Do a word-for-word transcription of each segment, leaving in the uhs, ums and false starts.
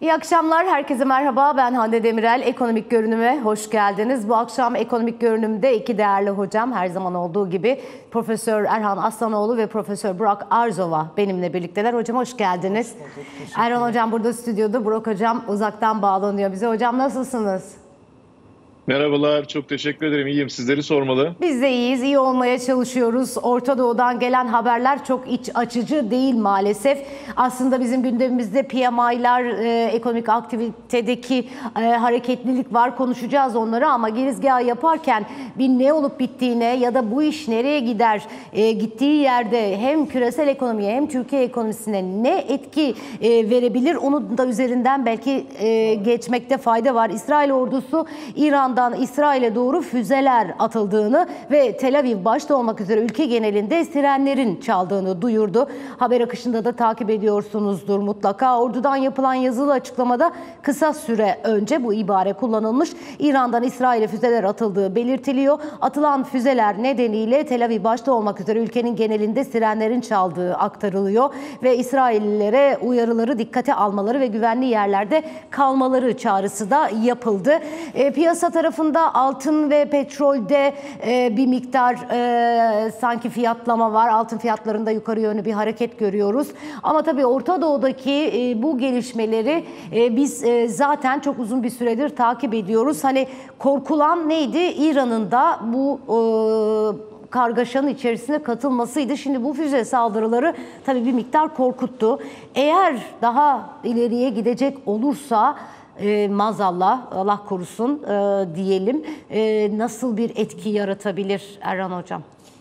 İyi akşamlar, herkese merhaba. Ben Hande Demirel. Ekonomik Görünüm'e hoş geldiniz. Bu akşam Ekonomik Görünüm'de iki değerli hocam, her zaman olduğu gibi Profesör Erhan Aslanoğlu ve Profesör Burak Arzova benimle birlikteler. Hocam hoş geldiniz. Hoş Erhan hocam burada stüdyoda, Burak hocam uzaktan bağlanıyor bize. Hocam nasılsınız? Merhabalar, çok teşekkür ederim. İyiyim. Sizleri sormalı. Biz de iyiyiz, iyi olmaya çalışıyoruz. Orta Doğu'dan gelen haberler çok iç açıcı değil maalesef. Aslında bizim gündemimizde P M I'lar, e, ekonomik aktivitedeki e, hareketlilik var. Konuşacağız onları ama girizgahı yaparken bir ne olup bittiğine ya da bu iş nereye gider, e, gittiği yerde hem küresel ekonomiye hem Türkiye ekonomisine ne etki e, verebilir, onun da üzerinden belki e, geçmekte fayda var. İsrail ordusu İran İsrail'e doğru füzeler atıldığını ve Tel Aviv başta olmak üzere ülke genelinde sirenlerin çaldığını duyurdu. Haber akışında da takip ediyorsunuzdur mutlaka. Ordudan yapılan yazılı açıklamada kısa süre önce bu ibare kullanılmış. İran'dan İsrail'e füzeler atıldığı belirtiliyor. Atılan füzeler nedeniyle Tel Aviv başta olmak üzere ülkenin genelinde sirenlerin çaldığı aktarılıyor ve İsraillilere uyarıları dikkate almaları ve güvenli yerlerde kalmaları çağrısı da yapıldı. E, piyasa tarafında altın ve petrolde e, bir miktar e, sanki fiyatlama var. Altın fiyatlarında yukarı yönlü bir hareket görüyoruz. Ama tabii Orta Doğu'daki e, bu gelişmeleri e, biz e, zaten çok uzun bir süredir takip ediyoruz. Hani korkulan neydi? İran'ın da bu e, kargaşanın içerisine katılmasıydı. Şimdi bu füze saldırıları tabii bir miktar korkuttu. Eğer daha ileriye gidecek olursa E, maazallah, Allah korusun e, diyelim. E, nasıl bir etki yaratabilir Erhan hocam?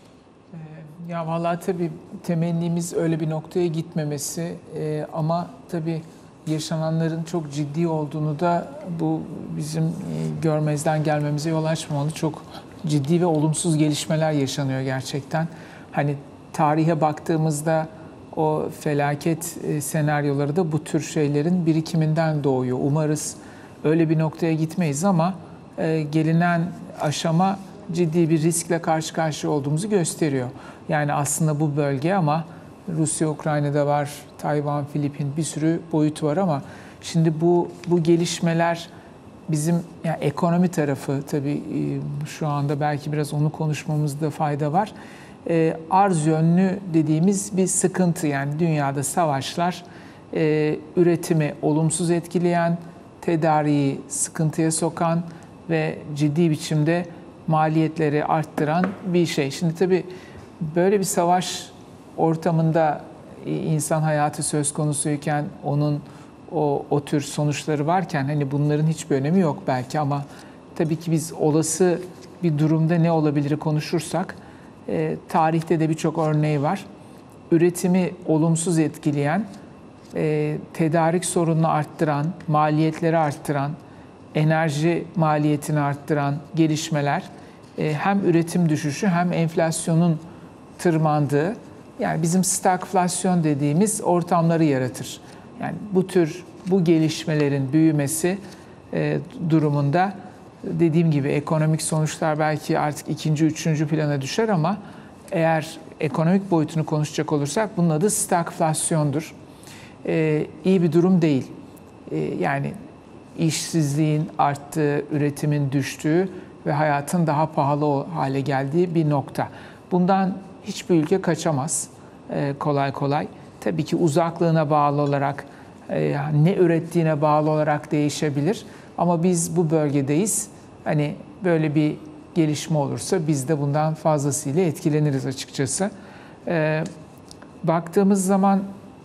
Ya vallahi tabii temennimiz öyle bir noktaya gitmemesi e, ama tabii yaşananların çok ciddi olduğunu da bu bizim e, görmezden gelmemize yol açmamalı. Çok ciddi ve olumsuz gelişmeler yaşanıyor gerçekten. Hani tarihe baktığımızda o felaket senaryoları da bu tür şeylerin birikiminden doğuyor. Umarız öyle bir noktaya gitmeyiz ama gelinen aşama ciddi bir riskle karşı karşıya olduğumuzu gösteriyor. Yani aslında bu bölge ama Rusya, Ukrayna'da var, Tayvan, Filipin bir sürü boyut var ama şimdi bu bu gelişmeler bizim yani ekonomi tarafı tabii şu anda belki biraz onu konuşmamızda fayda var. E, arz yönlü dediğimiz bir sıkıntı, yani dünyada savaşlar e, üretimi olumsuz etkileyen, tedariği sıkıntıya sokan ve ciddi biçimde maliyetleri arttıran bir şey. Şimdi tabii böyle bir savaş ortamında insan hayatı söz konusuyken onun o, o tür sonuçları varken hani bunların hiçbir önemi yok belki ama tabii ki biz olası bir durumda ne olabilir konuşursak E, tarihte de birçok örneği var. Üretimi olumsuz etkileyen, e, tedarik sorununu arttıran, maliyetleri arttıran, enerji maliyetini arttıran gelişmeler e, hem üretim düşüşü hem enflasyonun tırmandığı, yani bizim stagflasyon dediğimiz ortamları yaratır. Yani bu tür bu gelişmelerin büyümesi e, durumunda dediğim gibi ekonomik sonuçlar belki artık ikinci, üçüncü plana düşer ama eğer ekonomik boyutunu konuşacak olursak bunun adı stagflasyondur. Ee, iyi bir durum değil. Ee, yani işsizliğin arttığı, üretimin düştüğü ve hayatın daha pahalı hale geldiği bir nokta. Bundan hiçbir ülke kaçamaz ee, kolay kolay. Tabii ki uzaklığına bağlı olarak, e, ne ürettiğine bağlı olarak değişebilir. Ama biz bu bölgedeyiz. Hani böyle bir gelişme olursa biz de bundan fazlasıyla etkileniriz açıkçası. Ee, baktığımız zaman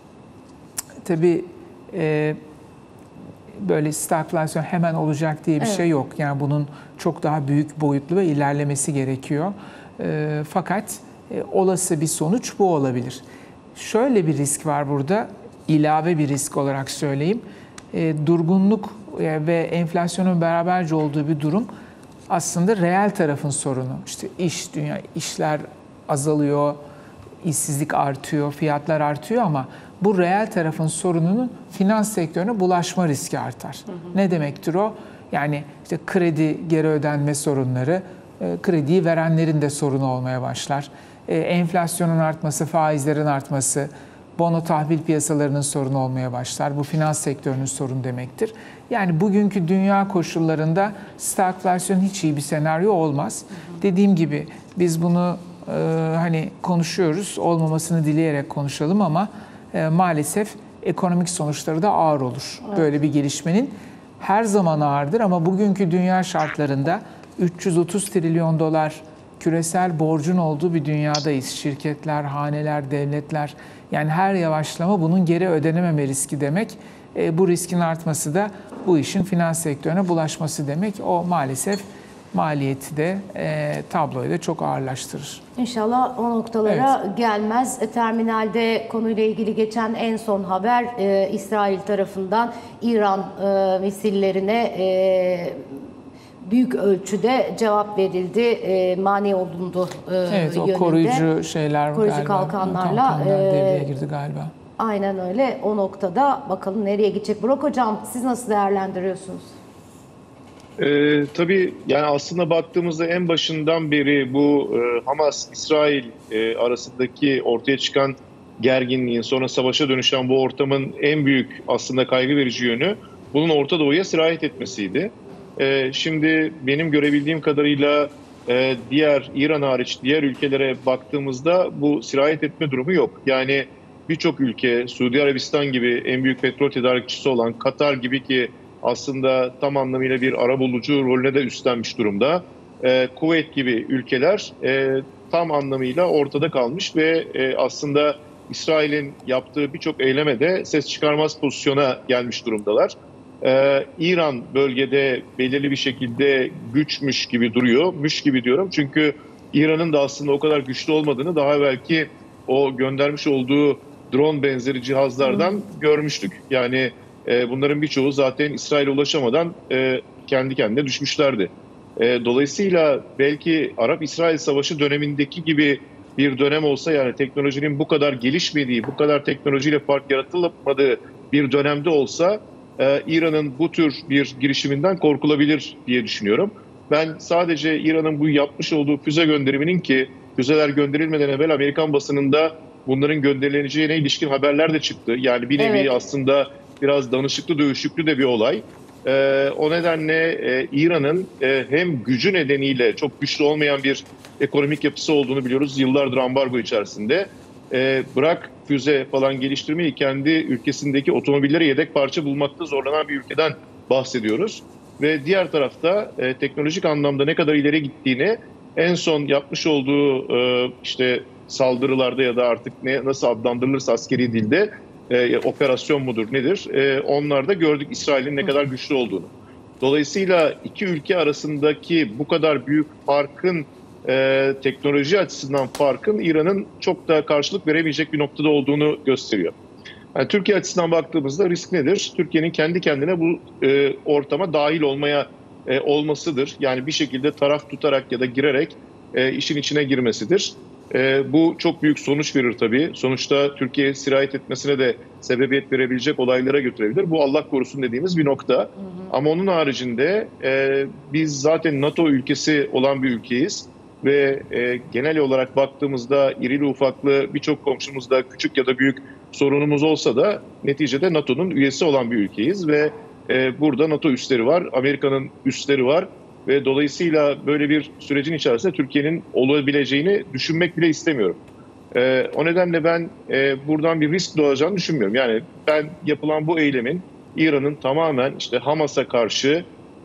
tabii e, böyle stagflasyon hemen olacak diye bir evet. şey yok. Yani bunun çok daha büyük boyutlu ve ilerlemesi gerekiyor. E, fakat e, olası bir sonuç bu olabilir. Şöyle bir risk var burada, ilave bir risk olarak söyleyeyim. E, durgunluk ve enflasyonun beraberce olduğu bir durum aslında reel tarafın sorunu. İşte iş, dünya, işler azalıyor, işsizlik artıyor, fiyatlar artıyor ama bu reel tarafın sorununun finans sektörüne bulaşma riski artar. Hı hı. Ne demektir o? Yani işte kredi geri ödenme sorunları, krediyi verenlerin de sorunu olmaya başlar. Enflasyonun artması, faizlerin artması, bono tahvil piyasalarının sorunu olmaya başlar. Bu finans sektörünün sorunu demektir. Yani bugünkü dünya koşullarında stagflasyon hiç iyi bir senaryo olmaz. Hı hı. Dediğim gibi biz bunu e, hani konuşuyoruz, olmamasını dileyerek konuşalım ama e, maalesef ekonomik sonuçları da ağır olur. Evet. Böyle bir gelişmenin her zaman ağırdır ama bugünkü dünya şartlarında üç yüz otuz trilyon dolar küresel borcun olduğu bir dünyadayız. Şirketler, haneler, devletler, yani her yavaşlama bunun geri ödenememe riski demek. E, bu riskin artması da bu işin finans sektörüne bulaşması demek. O maalesef maliyeti de e, tabloyu da çok ağırlaştırır. İnşallah o noktalara evet. gelmez. E, terminalde konuyla ilgili geçen en son haber e, İsrail tarafından İran e, misillerine e, büyük ölçüde cevap verildi. E, mani olundu e, evet, o yönünde. koruyucu şeyler koruyucu galiba. kalkanlarla Kalkanlar e, devreye girdi galiba. Aynen öyle. O noktada bakalım nereye gidecek. Burak Hocam siz nasıl değerlendiriyorsunuz? Ee, tabii yani aslında baktığımızda en başından beri bu e, Hamas-İsrail e, arasındaki ortaya çıkan gerginliğin sonra savaşa dönüşen bu ortamın en büyük aslında kaygı verici yönü bunun Orta Doğu'ya sirayet etmesiydi. E, şimdi benim görebildiğim kadarıyla e, diğer İran hariç diğer ülkelere baktığımızda bu sirayet etme durumu yok. Yani birçok ülke, Suudi Arabistan gibi en büyük petrol tedarikçisi olan Katar gibi ki aslında tam anlamıyla bir arabulucu rolüne de üstlenmiş durumda. E, Kuveyt gibi ülkeler e, tam anlamıyla ortada kalmış ve e, aslında İsrail'in yaptığı birçok eyleme de ses çıkarmaz pozisyona gelmiş durumdalar. E, İran bölgede belirli bir şekilde güçmüş gibi duruyor. Müş gibi diyorum çünkü İran'ın da aslında o kadar güçlü olmadığını daha belki o göndermiş olduğu drone benzeri cihazlardan hmm. görmüştük. Yani e, bunların birçoğu zaten İsrail'e ulaşamadan e, kendi kendine düşmüşlerdi. E, dolayısıyla belki Arap-İsrail Savaşı dönemindeki gibi bir dönem olsa, yani teknolojinin bu kadar gelişmediği, bu kadar teknolojiyle fark yaratılmadığı bir dönemde olsa e, İran'ın bu tür bir girişiminden korkulabilir diye düşünüyorum. Ben sadece İran'ın bu yapmış olduğu füze gönderiminin, ki füzeler gönderilmeden evvel Amerikan basınında bunların gönderileceğine ilişkin haberler de çıktı. Yani bir nevi evet. aslında biraz danışıklı dövüşüklü de bir olay. Ee, o nedenle e, İran'ın e, hem gücü nedeniyle çok güçlü olmayan bir ekonomik yapısı olduğunu biliyoruz. Yıllardır ambargo içerisinde. E, bırak füze falan geliştirmeyi, kendi ülkesindeki otomobillere yedek parça bulmakta zorlanan bir ülkeden bahsediyoruz. Ve diğer tarafta e, teknolojik anlamda ne kadar ileri gittiğini en son yapmış olduğu e, işte saldırılarda ya da artık ne nasıl adlandırılırsa askeri dilde e, operasyon mudur nedir? E, onlarda gördük İsrail'in ne kadar güçlü olduğunu. Dolayısıyla iki ülke arasındaki bu kadar büyük farkın, e, teknoloji açısından farkın İran'ın çok da karşılık veremeyecek bir noktada olduğunu gösteriyor. Yani Türkiye açısından baktığımızda risk nedir? Türkiye'nin kendi kendine bu e, ortama dahil olmaya e, olmasıdır. Yani bir şekilde taraf tutarak ya da girerek e, işin içine girmesidir. E, bu çok büyük sonuç verir tabii. Sonuçta Türkiye'ye sirayet etmesine de sebebiyet verebilecek olaylara götürebilir. Bu Allah korusun dediğimiz bir nokta. Hı hı. Ama onun haricinde e, biz zaten NATO ülkesi olan bir ülkeyiz. Ve e, genel olarak baktığımızda irili ufaklı birçok komşumuzda küçük ya da büyük sorunumuz olsa da neticede NATO'nun üyesi olan bir ülkeyiz. Ve e, burada NATO üsleri var, Amerika'nın üsleri var. Ve dolayısıyla böyle bir sürecin içerisinde Türkiye'nin olabileceğini düşünmek bile istemiyorum. E, o nedenle ben e, buradan bir risk doğacağını düşünmüyorum. Yani ben yapılan bu eylemin İran'ın tamamen işte Hamas'a karşı,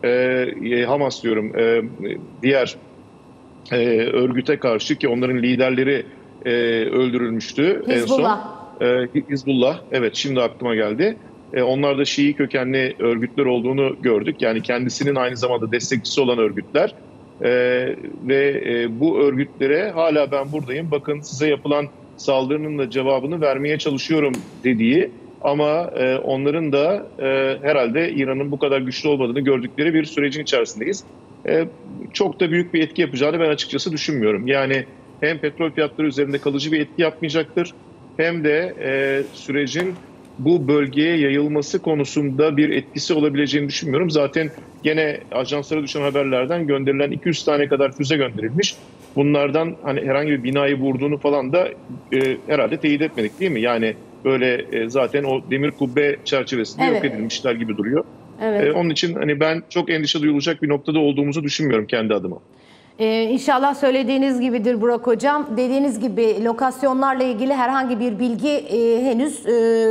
e, Hamas diyorum e, diğer e, örgüte karşı, ki onların liderleri e, öldürülmüştü. Hizbullah. En son, e, Hizbullah, evet şimdi aklıma geldi. Onlar da Şii kökenli örgütler olduğunu gördük. Yani kendisinin aynı zamanda destekçisi olan örgütler. Ee, ve e, bu örgütlere hala ben buradayım, bakın size yapılan saldırının da cevabını vermeye çalışıyorum dediği, ama e, onların da e, herhalde İran'ın bu kadar güçlü olmadığını gördükleri bir sürecin içerisindeyiz. E, çok da büyük bir etki yapacağını ben açıkçası düşünmüyorum. Yani hem petrol fiyatları üzerinde kalıcı bir etki yapmayacaktır, hem de e, sürecin bu bölgeye yayılması konusunda bir etkisi olabileceğini düşünmüyorum. Zaten gene ajanslara düşen haberlerden gönderilen iki yüz tane kadar füze gönderilmiş. Bunlardan hani herhangi bir binayı vurduğunu falan da e, herhalde teyit etmedik değil mi? Yani böyle e, zaten o demir kubbe çerçevesinde Evet. yok edilmişler gibi duruyor. Evet. E, onun için hani ben çok endişe duyulacak bir noktada olduğumuzu düşünmüyorum kendi adıma. Ee, İnşallah söylediğiniz gibidir Burak Hocam. Dediğiniz gibi lokasyonlarla ilgili herhangi bir bilgi e, henüz e,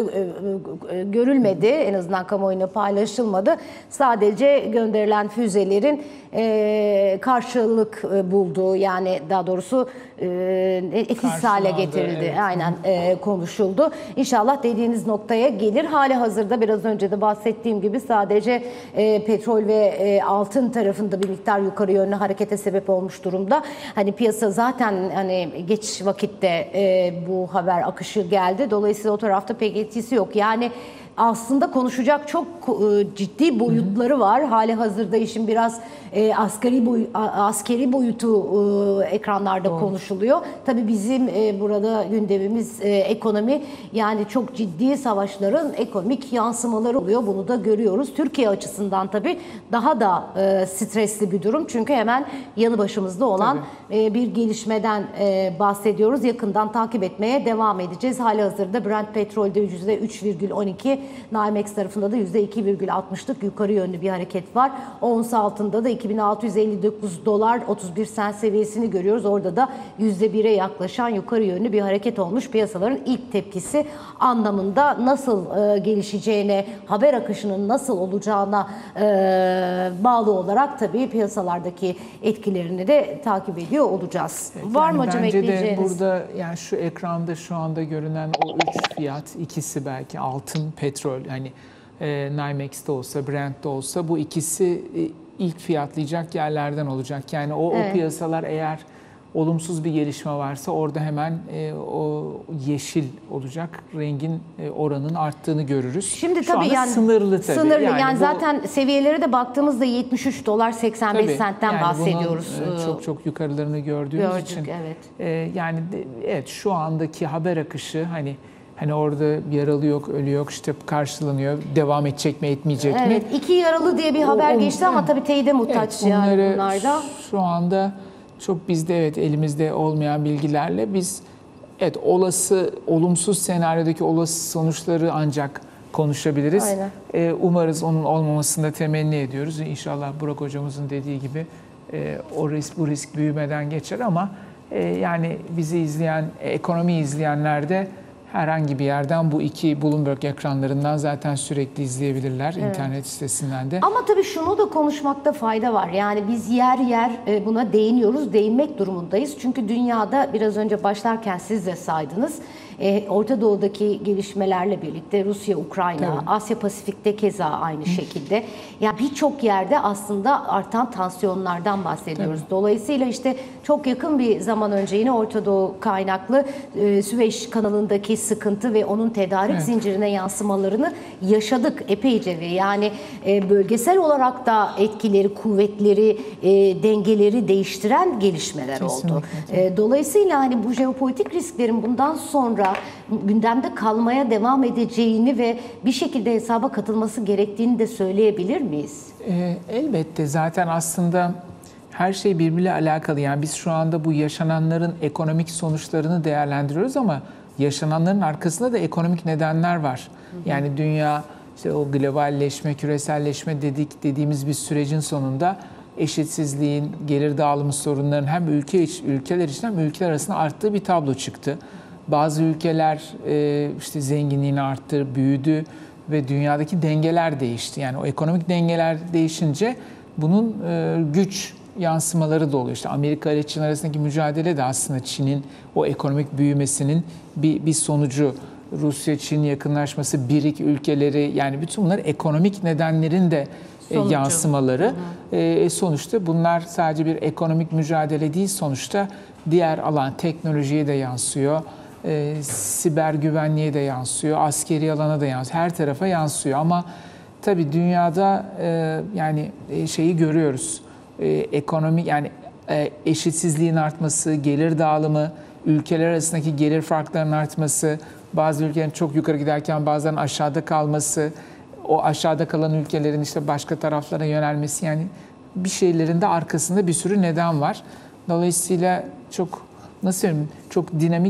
e, görülmedi. En azından kamuoyuna paylaşılmadı. Sadece gönderilen füzelerin e, karşılık e, bulduğu, yani daha doğrusu e, etkisiz hale Karşılandı, getirildi. evet. Aynen e, konuşuldu. İnşallah dediğiniz noktaya gelir. Hali hazırda biraz önce de bahsettiğim gibi sadece e, petrol ve e, altın tarafında bir miktar yukarı yönlü harekete sebep olmuş durumda. Hani piyasa zaten hani geç vakitte e, bu haber akışı geldi. Dolayısıyla o tarafta pek etkisi yok. Yani aslında konuşacak çok e, ciddi boyutları var. Hali hazırda işin biraz e, asgari boy, a, askeri boyutu e, ekranlarda Doğru. konuşuluyor. Tabii bizim e, burada gündemimiz e, ekonomi. Yani çok ciddi savaşların ekonomik yansımaları oluyor. Bunu da görüyoruz. Türkiye açısından tabii daha da e, stresli bir durum. Çünkü hemen yanı başımızda olan e, bir gelişmeden e, bahsediyoruz. Yakından takip etmeye devam edeceğiz. Hali hazırda Brent petrolde yüzde üç virgül on iki, NYMEX tarafında da yüzde iki virgül altmışlık yukarı yönlü bir hareket var. Ons altında da iki bin altı yüz elli dokuz dolar otuz bir sent seviyesini görüyoruz. Orada da yüzde bire yaklaşan yukarı yönlü bir hareket olmuş. Piyasaların ilk tepkisi anlamında nasıl e, gelişeceğine, haber akışının nasıl olacağına e, bağlı olarak tabii piyasalardaki etkilerini de takip ediyor olacağız. Evet, Var yani mı hocam bence ekleyeceğiniz? de burada yani şu ekranda şu anda görünen o üç fiyat, ikisi belki altın, petrol, hani e, NYMEX'te olsa, Brent'te olsa bu ikisi e, ilk fiyatlayacak yerlerden olacak. Yani o, Evet. o piyasalar eğer olumsuz bir gelişme varsa orada hemen e, o yeşil olacak, rengin e, oranın arttığını görürüz. Şimdi Şu tabii anda yani sınırlı tabii. Sınırlı yani, bu- zaten seviyelere de baktığımızda yetmiş üç dolar seksen beş Tabii, sentten yani bahsediyoruz. bunun, e, çok çok yukarılarını gördüğümüz Gördük, için. evet. e, yani de- evet şu andaki haber akışı hani hani orada yaralı yok, ölü yok, işte karşılanıyor. Devam edecek mi, etmeyecek mi? Evet, iki yaralı diye bir haber O- o- geçti ama evet. tabii teyide muhtaç Evet, yani bunları bunlarda. şu anda çok bizde evet elimizde olmayan bilgilerle biz evet olası olumsuz senaryodaki olası sonuçları ancak konuşabiliriz. Aynen. Ee, umarız onun olmamasını da temenni ediyoruz. İnşallah Burak hocamızın dediği gibi e, o risk bu risk büyümeden geçer ama e, yani bizi izleyen, e, ekonomi izleyenler de herhangi bir yerden bu iki Bloomberg ekranlarından zaten sürekli izleyebilirler, internet sitesinden de. Ama tabii şunu da konuşmakta fayda var. Yani biz yer yer e, buna değiniyoruz, değinmek durumundayız. Çünkü dünyada biraz önce başlarken siz de saydınız. E, Orta Doğu'daki gelişmelerle birlikte Rusya, Ukrayna, Tabii. Asya Pasifik'te keza aynı şekilde. Yani birçok yerde aslında artan tansiyonlardan bahsediyoruz. Tabii. Dolayısıyla işte çok yakın bir zaman önce yine Orta Doğu kaynaklı e, Süveyş kanalındaki sıkıntı ve onun tedarik Evet. zincirine yansımalarını yaşadık epeyce ve yani e, bölgesel olarak da etkileri, kuvvetleri, e, dengeleri değiştiren gelişmeler oldu. Kesinlikle. E, dolayısıyla hani bu jeopolitik risklerin bundan sonra gündemde kalmaya devam edeceğini ve bir şekilde hesaba katılması gerektiğini de söyleyebilir miyiz? E, elbette zaten aslında her şey birbiriyle alakalı. Yani biz şu anda bu yaşananların ekonomik sonuçlarını değerlendiriyoruz ama yaşananların arkasında da ekonomik nedenler var. Yani dünya işte o globalleşme, küreselleşme dedik dediğimiz bir sürecin sonunda eşitsizliğin, gelir dağılımı sorunlarının hem ülke iç, ülkeler için hem ülkeler arasında arttığı bir tablo çıktı. Bazı ülkeler e, işte zenginliğini arttı, büyüdü ve dünyadaki dengeler değişti. Yani o ekonomik dengeler değişince bunun e, güç yansımaları da oluyor. İşte Amerika ile Çin arasındaki mücadele de aslında Çin'in o ekonomik büyümesinin bir, bir sonucu. Rusya-Çin yakınlaşması, BRIK ülkeleri, yani bütün bunlar ekonomik nedenlerin de e, Sonucu. yansımaları. E, sonuçta bunlar sadece bir ekonomik mücadele değil, sonuçta diğer alan teknolojiye de yansıyor. E, siber güvenliğe de yansıyor, askeri alana da yansıyor, her tarafa yansıyor. Ama tabii dünyada e, yani e, şeyi görüyoruz, e, ekonomik yani e, eşitsizliğin artması, gelir dağılımı, ülkeler arasındaki gelir farklarının artması, bazı ülkelerin çok yukarı giderken bazılarının aşağıda kalması, o aşağıda kalan ülkelerin işte başka taraflara yönelmesi, yani bir şeylerin de arkasında bir sürü neden var. Dolayısıyla çok nasıl söyleyeyim, çok dinamik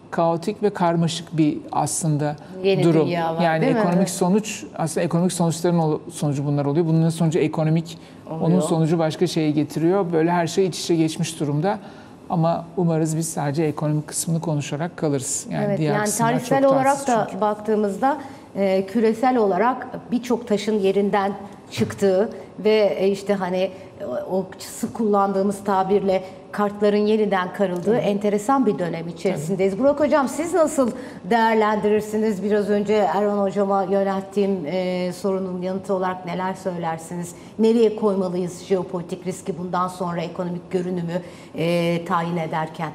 kaotik ve karmaşık bir aslında Yeni durum. dünya var, yani değil mi? ekonomik Evet. sonuç aslında ekonomik sonuçların sonucu bunlar oluyor. Bunun sonucu ekonomik, Oluyor. onun sonucu başka şeye getiriyor. Böyle her şey iç içe geçmiş durumda. Ama umarız biz sadece ekonomik kısmını konuşarak kalırız. Yani Evet, diğer yani kısımlar tarihsel çok olarak tatsız da çünkü. baktığımızda e, küresel olarak birçok taşın yerinden çıktığı ve e, işte hani o sık kullandığımız tabirle kartların yeniden karıldığı enteresan bir dönem içerisindeyiz. Burak Hocam, siz nasıl değerlendirirsiniz? Biraz önce Erhan Hocama yönelttiğim e, sorunun yanıtı olarak neler söylersiniz? Nereye koymalıyız jeopolitik riski bundan sonra ekonomik görünümü e, tayin ederken?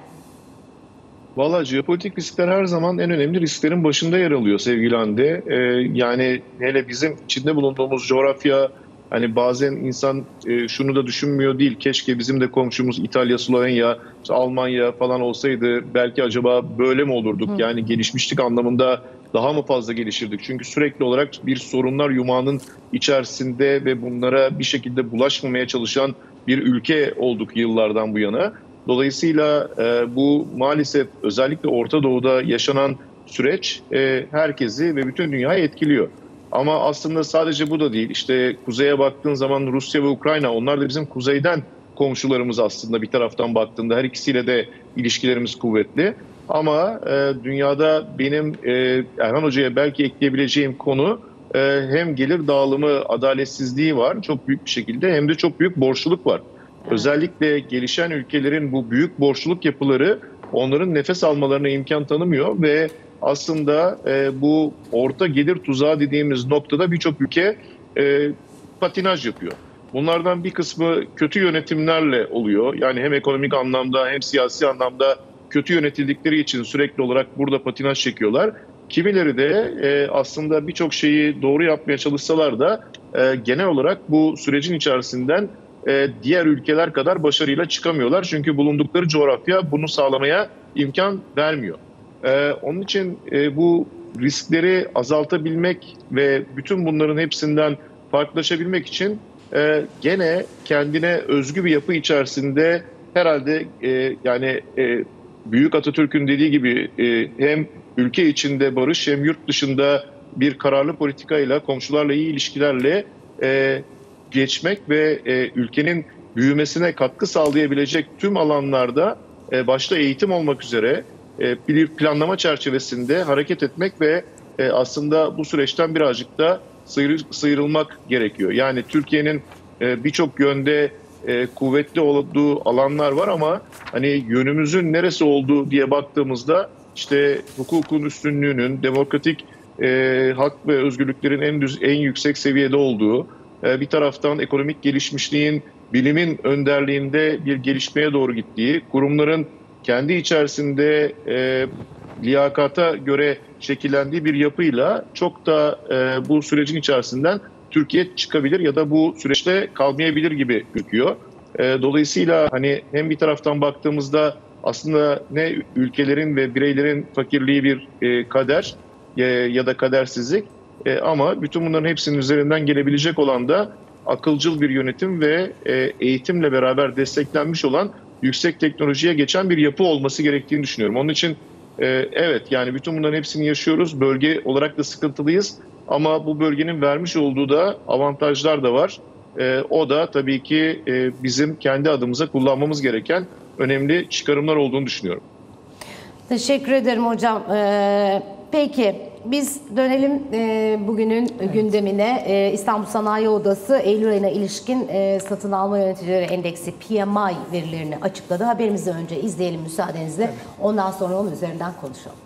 Valla jeopolitik riskler her zaman en önemli risklerin başında yer alıyor sevgili Hande. Ee, yani hele bizim içinde bulunduğumuz coğrafya, hani bazen insan e, şunu da düşünmüyor değil. Keşke bizim de komşumuz İtalya, Slovenya, işte Almanya falan olsaydı belki acaba böyle mi olurduk? Hı. Yani gelişmişlik anlamında daha mı fazla gelişirdik? Çünkü sürekli olarak bir sorunlar yumağının içerisinde ve bunlara bir şekilde bulaşmamaya çalışan bir ülke olduk yıllardan bu yana. Dolayısıyla e, bu maalesef özellikle Orta Doğu'da yaşanan süreç e, herkesi ve bütün dünyayı etkiliyor. Ama aslında sadece bu da değil. İşte kuzeye baktığın zaman Rusya ve Ukrayna, onlar da bizim kuzeyden komşularımız aslında bir taraftan baktığında. Her ikisiyle de ilişkilerimiz kuvvetli. Ama e, dünyada benim e, Erhan Hoca'ya belki ekleyebileceğim konu e, hem gelir dağılımı adaletsizliği var çok büyük bir şekilde, hem de çok büyük borçluluk var. Özellikle gelişen ülkelerin bu büyük borçluluk yapıları onların nefes almalarına imkan tanımıyor ve aslında e, bu orta gelir tuzağı dediğimiz noktada birçok ülke e, patinaj yapıyor. Bunlardan bir kısmı kötü yönetimlerle oluyor. Yani hem ekonomik anlamda hem siyasi anlamda kötü yönetildikleri için sürekli olarak burada patinaj çekiyorlar. Kimileri de e, aslında birçok şeyi doğru yapmaya çalışsalar da e, genel olarak bu sürecin içerisinden diğer ülkeler kadar başarıyla çıkamıyorlar. Çünkü bulundukları coğrafya bunu sağlamaya imkan vermiyor. Onun için bu riskleri azaltabilmek ve bütün bunların hepsinden farklılaşabilmek için gene kendine özgü bir yapı içerisinde herhalde yani Büyük Atatürk'ün dediği gibi hem ülke içinde barış hem yurt dışında bir kararlı politikayla, komşularla iyi ilişkilerle geçmek ve e, ülkenin büyümesine katkı sağlayabilecek tüm alanlarda e, başta eğitim olmak üzere e, bir planlama çerçevesinde hareket etmek ve e, aslında bu süreçten birazcık da sıyrı, sıyrılmak gerekiyor. Yani Türkiye'nin e, birçok yönde e, kuvvetli olduğu alanlar var ama hani yönümüzün neresi olduğu diye baktığımızda işte hukukun üstünlüğünün, demokratik e, hak ve özgürlüklerin en düz, en yüksek seviyede olduğu, bir taraftan ekonomik gelişmişliğin, bilimin önderliğinde bir gelişmeye doğru gittiği, kurumların kendi içerisinde e, liyakata göre şekillendiği bir yapıyla çok da e, bu sürecin içerisinden Türkiye çıkabilir ya da bu süreçte kalmayabilir gibi gözüküyor. E, dolayısıyla hani hem bir taraftan baktığımızda aslında ne ülkelerin ve bireylerin fakirliği bir e, kader e, ya da kadersizlik, E, ama bütün bunların hepsinin üzerinden gelebilecek olan da akılcıl bir yönetim ve e, eğitimle beraber desteklenmiş olan yüksek teknolojiye geçen bir yapı olması gerektiğini düşünüyorum. Onun için e, evet yani bütün bunların hepsini yaşıyoruz. Bölge olarak da sıkıntılıyız ama bu bölgenin vermiş olduğu da avantajlar da var. E, o da tabii ki e, bizim kendi adımıza kullanmamız gereken önemli çıkarımlar olduğunu düşünüyorum. Teşekkür ederim hocam. Ee, peki biz dönelim e, bugünün evet. gündemine. E, İstanbul Sanayi Odası Eylül ayına ilişkin e, satın alma yöneticileri endeksi P M I verilerini açıkladı. Haberimizi önce izleyelim müsaadenizle. Evet. Ondan sonra onun üzerinden konuşalım.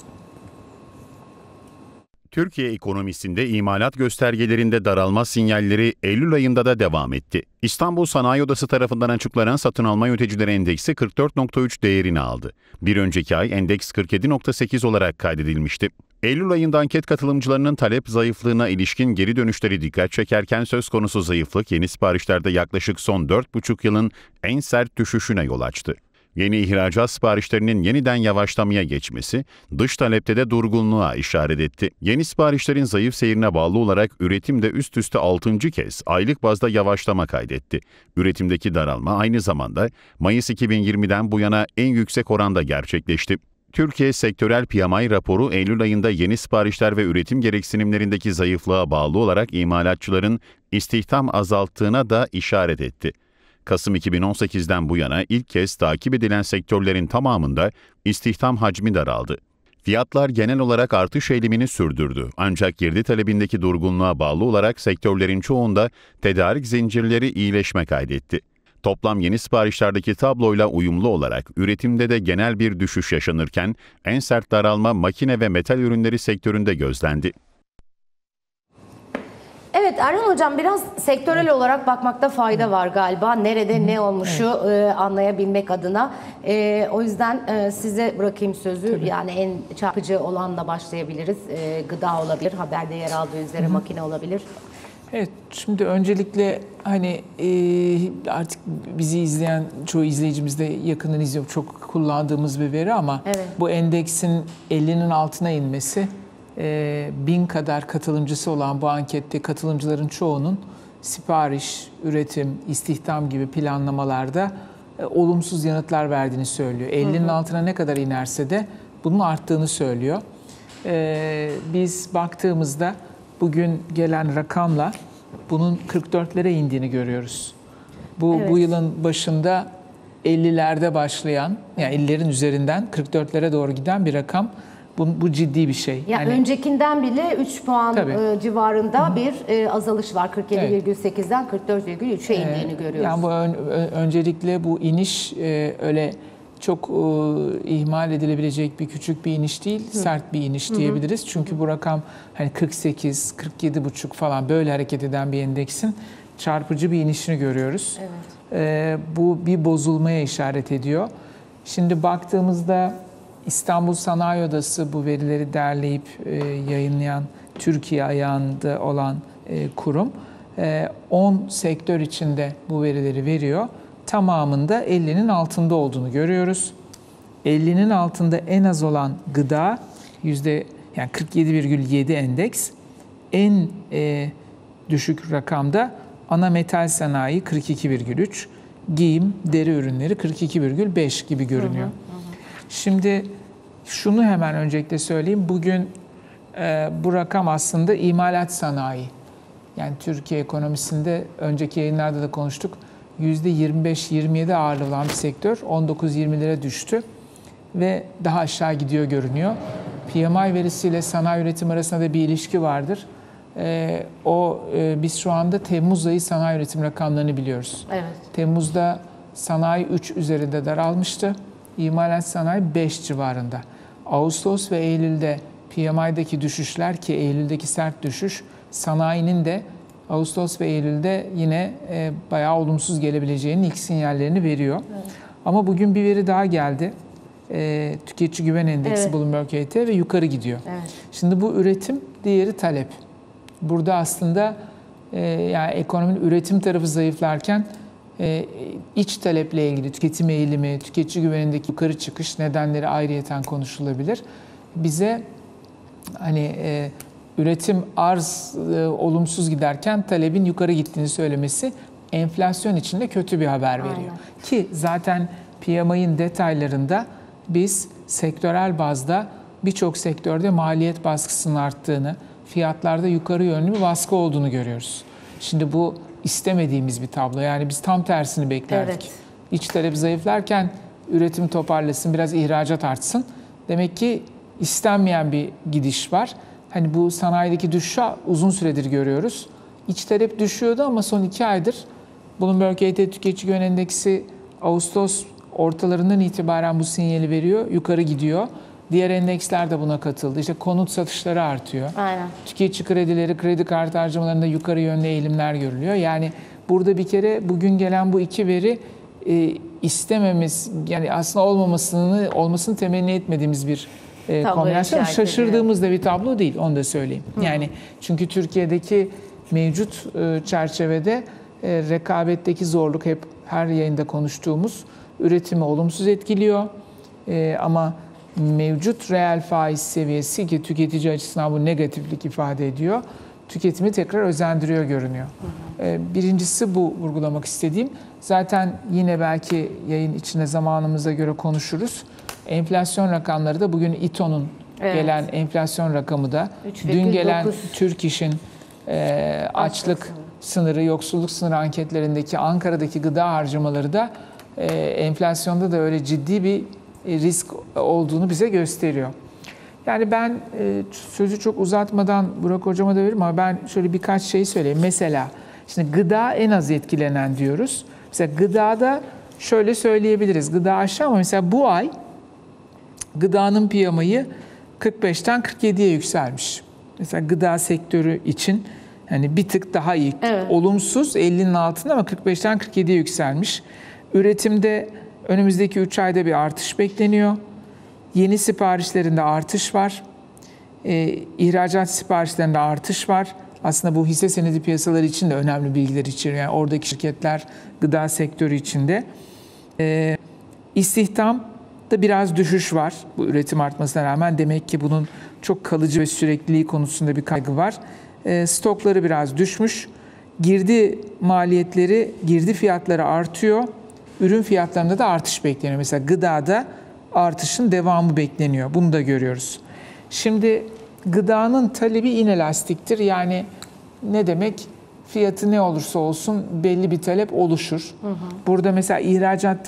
Türkiye ekonomisinde imalat göstergelerinde daralma sinyalleri Eylül ayında da devam etti. İstanbul Sanayi Odası tarafından açıklanan satın alma yöneticileri endeksi kırk dört nokta üç değerini aldı. Bir önceki ay endeks kırk yedi nokta sekiz olarak kaydedilmişti. Eylül ayında anket katılımcılarının talep zayıflığına ilişkin geri dönüşleri dikkat çekerken söz konusu zayıflık yeni siparişlerde yaklaşık son dört buçuk yılın en sert düşüşüne yol açtı. Yeni ihracat siparişlerinin yeniden yavaşlamaya geçmesi, dış talepte de durgunluğa işaret etti. Yeni siparişlerin zayıf seyrine bağlı olarak üretim de üst üste altıncı kez aylık bazda yavaşlama kaydetti. Üretimdeki daralma aynı zamanda Mayıs iki bin yirmiden bu yana en yüksek oranda gerçekleşti. Türkiye Sektörel P M I raporu Eylül ayında yeni siparişler ve üretim gereksinimlerindeki zayıflığa bağlı olarak imalatçıların istihdam azalttığına da işaret etti. Kasım iki bin on sekizden bu yana ilk kez takip edilen sektörlerin tamamında istihdam hacmi daraldı. Fiyatlar genel olarak artış eğilimini sürdürdü. Ancak girdi talebindeki durgunluğa bağlı olarak sektörlerin çoğunda tedarik zincirleri iyileşme kaydetti. Toplam yeni siparişlerdeki tabloyla uyumlu olarak üretimde de genel bir düşüş yaşanırken en sert daralma makine ve metal ürünleri sektöründe gözlendi. Evet Erhan Hocam, biraz sektörel evet. olarak bakmakta fayda var galiba. Nerede ne olmuşu evet. e, anlayabilmek adına. E, o yüzden e, size bırakayım sözü. Tabii. Yani en çarpıcı olanla başlayabiliriz. E, gıda olabilir, haberde yer aldığı üzere Hı-hı. makine olabilir. Evet, şimdi öncelikle hani e, artık bizi izleyen çoğu izleyicimiz de yakından izliyor. Çok kullandığımız bir veri ama evet. bu endeksin ellinin altına inmesi, e, bin kadar katılımcısı olan bu ankette katılımcıların çoğunun sipariş, üretim, istihdam gibi planlamalarda e, olumsuz yanıtlar verdiğini söylüyor. ellinin hı hı. altına ne kadar inerse de bunun arttığını söylüyor. E, biz baktığımızda bugün gelen rakamla bunun kırk dörtlere indiğini görüyoruz. Bu evet. bu yılın başında ellilerde başlayan, yani ellilerin üzerinden kırk dörtlere doğru giden bir rakam. Bu, bu ciddi bir şey. Ya yani, öncekinden bile üç puan tabii. civarında Hı-hı. bir azalış var. kırk yedi virgül sekizden evet. kırk dört virgül üçe indiğini ee, görüyoruz. Yani bu ön, öncelikle bu iniş öyle çok e, ihmal edilebilecek bir küçük bir iniş değil, Hı. sert bir iniş diyebiliriz. Hı. Çünkü bu rakam hani kırk sekiz, kırk yedi buçuk falan böyle hareket eden bir endeksin çarpıcı bir inişini görüyoruz. Evet. E, bu bir bozulmaya işaret ediyor. Şimdi baktığımızda İstanbul Sanayi Odası bu verileri derleyip e, yayınlayan Türkiye ayağında olan e, kurum e, on sektör içinde bu verileri veriyor. Tamamında ellinin altında olduğunu görüyoruz. ellinin altında en az olan gıda yüzde yani kırk yedi virgül yedi endeks. En e, düşük rakamda ana metal sanayi kırk iki virgül üç, giyim, deri ürünleri kırk iki virgül beş gibi görünüyor. Hı hı, hı. Şimdi şunu hemen öncelikle söyleyeyim. Bugün e, bu rakam aslında imalat sanayi. Yani Türkiye ekonomisinde önceki yayınlarda da konuştuk. yüzde yirmi beş yirmi yedi ağırlığı olan bir sektör on dokuz yirmilere düştü ve daha aşağı gidiyor görünüyor. P M I verisiyle sanayi üretim arasında da bir ilişki vardır. Ee, o e, biz şu anda Temmuz ayı sanayi üretim rakamlarını biliyoruz. Evet. Temmuz'da sanayi üç üzerinde daralmıştı. İmalat sanayi beş civarında. Ağustos ve Eylül'de P M I'deki düşüşler, ki Eylül'deki sert düşüş sanayinin de Ağustos ve Eylül'de yine e, bayağı olumsuz gelebileceğinin ilk sinyallerini veriyor. Evet. Ama bugün bir veri daha geldi. E, Tüketici Güven Endeksi evet. Bloomberg H T ve yukarı gidiyor. Evet. Şimdi bu üretim, diğeri talep. Burada aslında e, yani ekonominin üretim tarafı zayıflarken e, iç taleple ilgili tüketim eğilimi, tüketici güvenindeki yukarı çıkış nedenleri ayrıyeten konuşulabilir. Bize hani e, üretim arz e, olumsuz giderken talebin yukarı gittiğini söylemesi enflasyon için de kötü bir haber veriyor. Aynen. Ki zaten P M I'nin detaylarında biz sektörel bazda birçok sektörde maliyet baskısının arttığını, fiyatlarda yukarı yönlü bir baskı olduğunu görüyoruz. Şimdi bu istemediğimiz bir tablo. Yani biz tam tersini beklerdik. Evet. İç talep zayıflarken üretim toparlasın, biraz ihracat artsın. Demek ki istenmeyen bir gidiş var. Hani bu sanayideki düşüşü uzun süredir görüyoruz. İç talep düşüyordu ama son iki aydır Bloomberg H T Tüketici Güven Endeksi Ağustos ortalarından itibaren bu sinyali veriyor. Yukarı gidiyor. Diğer endeksler de buna katıldı. İşte konut satışları artıyor. Aynen. Tüketici kredileri, kredi kartı harcamalarında yukarı yönlü eğilimler görülüyor. Yani burada bir kere bugün gelen bu iki veri e, istememiz, yani aslında olmamasını, olmasını temenni etmediğimiz bir e, kombinasyon. Şaşırdığımız da bir tablo değil, onu da söyleyeyim. Hı. Yani çünkü Türkiye'deki mevcut e, çerçevede e, rekabetteki zorluk, hep her yayında konuştuğumuz, üretimi olumsuz etkiliyor. E, ama mevcut reel faiz seviyesi, ki tüketici açısından bu negatiflik ifade ediyor, tüketimi tekrar özendiriyor görünüyor. Ee, birincisi bu vurgulamak istediğim. Zaten yine belki yayın içinde zamanımıza göre konuşuruz. Enflasyon rakamları da bugün İTO'nun evet. gelen enflasyon rakamı da dün gelen Türk İş'in e, açlık sınırı. sınırı, yoksulluk sınırı anketlerindeki Ankara'daki gıda harcamaları da e, enflasyonda da öyle ciddi bir risk olduğunu bize gösteriyor. Yani ben e, sözü çok uzatmadan Burak Hocama da veririm ama ben şöyle birkaç şey söyleyeyim. Mesela şimdi gıda en az etkilenen diyoruz. Mesela gıdada şöyle söyleyebiliriz. Gıda aşağı ama mesela bu ay gıdanın P M I'yi kırk beşten kırk yediye yükselmiş. Mesela gıda sektörü için yani bir tık daha iyi. Evet. Olumsuz ellinin altında ama kırk beşten kırk yediye yükselmiş. Üretimde önümüzdeki üç ayda bir artış bekleniyor. Yeni siparişlerinde artış var. E, ihracat siparişlerinde artış var. Aslında bu hisse senedi piyasaları için de önemli bilgiler içeriyor. Yani oradaki şirketler gıda sektörü içinde. E, istihdam da biraz düşüş var bu üretim artmasına rağmen. Demek ki bunun çok kalıcı ve sürekliliği konusunda bir kaygı var. E, stokları biraz düşmüş. Girdi maliyetleri, girdi fiyatları artıyor. Ürün fiyatlarında da artış bekleniyor. Mesela gıdada artışın devamı bekleniyor. Bunu da görüyoruz. Şimdi gıdanın talebi inelastiktir. Yani ne demek? Fiyatı ne olursa olsun belli bir talep oluşur. Hı hı. Burada mesela ihracat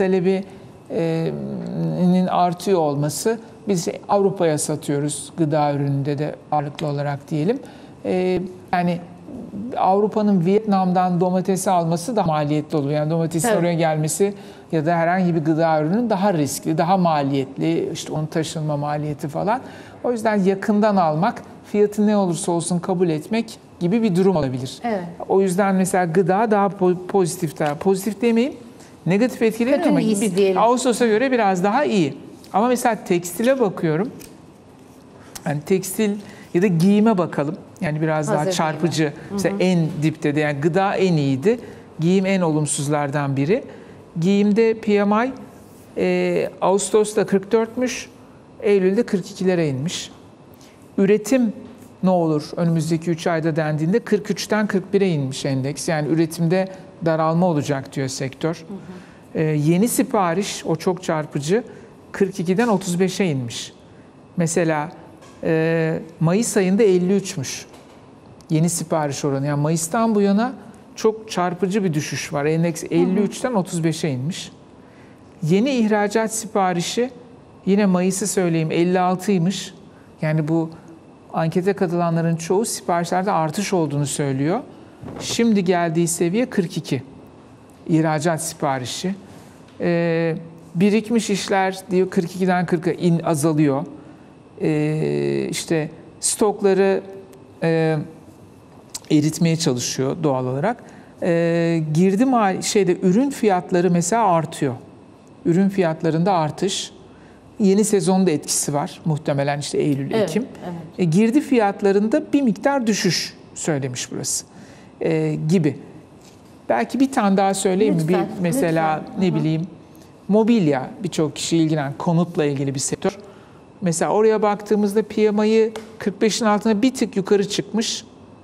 talebinin artıyor olması, biz Avrupa'ya satıyoruz gıda ürününde de ağırlıklı olarak diyelim. Yani Avrupa'nın Vietnam'dan domatesi alması daha maliyetli oluyor. Yani domatesin evet. oraya gelmesi ya da herhangi bir gıda ürünün daha riskli, daha maliyetli, işte onun taşınma maliyeti falan. O yüzden yakından almak, fiyatı ne olursa olsun kabul etmek gibi bir durum olabilir. Evet. O yüzden mesela gıda daha pozitif, daha pozitif demeyeyim, negatif etkileniyor ama bir, Ağustos'a göre biraz daha iyi. Ama mesela tekstile bakıyorum, yani tekstil ya da giyime bakalım. Yani biraz Hazır daha çarpıcı. Hı hı. Mesela en dipte de yani gıda en iyiydi. Giyim en olumsuzlardan biri. Giyimde P M I e, Ağustos'ta kırk dörtmüş, Eylül'de kırk ikilere inmiş. Üretim ne olur önümüzdeki üç ayda dendiğinde kırk üçten kırk bire inmiş endeks. Yani üretimde daralma olacak diyor sektör. Hı hı. E, yeni sipariş, o çok çarpıcı, kırk ikiden otuz beşe inmiş. Mesela e, Mayıs ayında elli üçmüş. Yeni sipariş oranı. Yani Mayıs'tan bu yana çok çarpıcı bir düşüş var. Endeks elli üçten otuz beşe inmiş. Yeni ihracat siparişi yine Mayıs'ı söyleyeyim elli altıymış. Yani bu ankete katılanların çoğu siparişlerde artış olduğunu söylüyor. Şimdi geldiği seviye kırk iki. İhracat siparişi. Ee, birikmiş işler diyor kırk ikiden kırka in azalıyor. Ee, işte stokları e, eritmeye çalışıyor doğal olarak. Ee, girdi mal şeyde ürün fiyatları mesela artıyor. Ürün fiyatlarında artış. Yeni sezonda etkisi var. Muhtemelen işte Eylül, evet, Ekim. Evet. E, girdi fiyatlarında bir miktar düşüş söylemiş burası. E, gibi. Belki bir tane daha söyleyeyim mi? Bir mesela lütfen. Ne bileyim mobilya, birçok kişi ilgilenen konutla ilgili bir sektör. Mesela oraya baktığımızda P M I'yi kırk beşin altına bir tık yukarı çıkmış.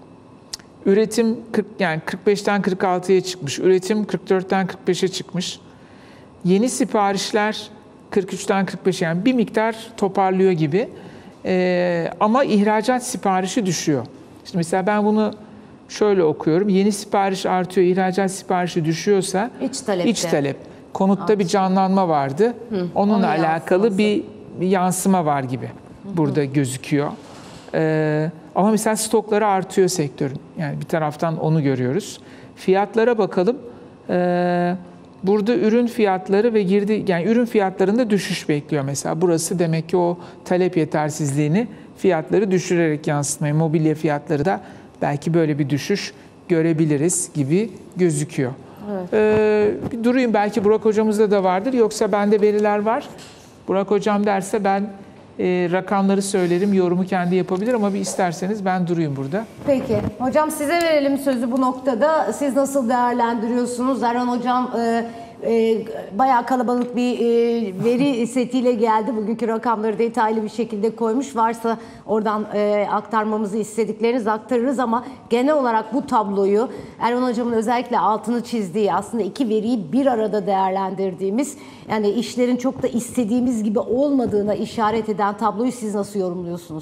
Üretim kırk, yani kırk beşten kırk altıya çıkmış. Üretim kırk dörtten kırk beşe çıkmış. Yeni siparişler kırk üçten kırk beşe, yani bir miktar toparlıyor gibi. Ee, ama ihracat siparişi düşüyor. Şimdi mesela ben bunu şöyle okuyorum. Yeni sipariş artıyor, ihracat siparişi düşüyorsa iç, iç talep. Konutta Artık. bir canlanma vardı. Hı, Onunla alakalı bir, bir yansıma var gibi. Hı, burada gözüküyor. Ee, ama mesela stokları artıyor sektörün. Yani bir taraftan onu görüyoruz. Fiyatlara bakalım. Ee, burada ürün fiyatları ve girdi, yani ürün fiyatlarında düşüş bekliyor mesela. Burası demek ki o talep yetersizliğini fiyatları düşürerek yansıtmayı. Mobilya fiyatları da belki böyle bir düşüş görebiliriz gibi gözüküyor. Evet. Ee, bir durayım, belki Burak hocamızda da vardır. Yoksa bende veriler var. Burak hocam derse ben e, rakamları söylerim, yorumu kendi yapabilir ama bir isterseniz ben durayım burada. Peki. Hocam size verelim sözü bu noktada. Siz nasıl değerlendiriyorsunuz? Erhan hocam e, e, bayağı kalabalık bir e, veri setiyle geldi. Bugünkü rakamları detaylı bir şekilde koymuş. Varsa oradan e, aktarmamızı istedikleriniz aktarırız ama genel olarak bu tabloyu Erman Hocam'ın özellikle altını çizdiği, aslında iki veriyi bir arada değerlendirdiğimiz, yani işlerin çok da istediğimiz gibi olmadığına işaret eden tabloyu siz nasıl yorumluyorsunuz?